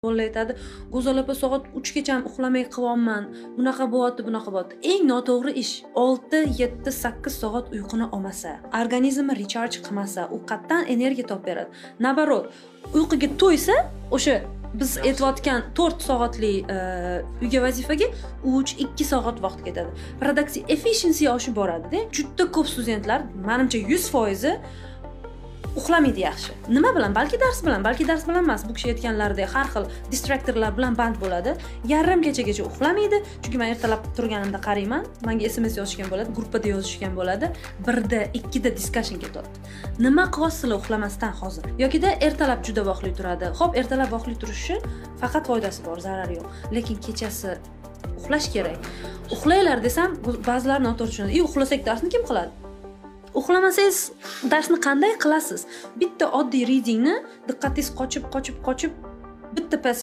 Bolalar aytadi, "Go'zal opa soat 3 gacha uxlamay qilyapman. Bunaqa bo'lyapti, bunaqa bo'lyapti." Eng noto'g'ri ish 6, 7, 8 soat uyquni olmasa, organizmi recharge qilmasa, u qayerdan energiya topib beradi? Nabarot, uyquga to'ysa, o'sha biz aytayotgan 4 soatli uyga vazifaga 3-2 soat vaqt ketadi. Productive efficiency oshib boradi-da. Juda ko'p studentlar, menimcha 100% uxlamaydi yaxshi. Nima bilan? Balki dars bilan emas. Bu kishi aytganlaridek har xil distraktorlar bilan band bo'ladi. Yarim kechagacha uxlamaydi. Chunki men ertalab turganimda qarayman, menga SMS yozishgan bo'ladi, gruppada yozishgan bo'ladi. 1da, 2da discussion ketadi. Nima qilyapsizlar uxlamasdan hozir? Yokida ertalab juda vaqtli turadi. Xo'p, ertalab vaqtli turishi faqat foydasi bor, zarari yo'q. Lekin kechasi uxlash kerak. Uxlaylar desam, ba'zilar noto'g'ri tushunadi. Uxlasak darsni kim qiladi? Uxlamasangiz darsni qanday qilasiz? Bitta oddiy readingni diqqatingiz qochib bitta pas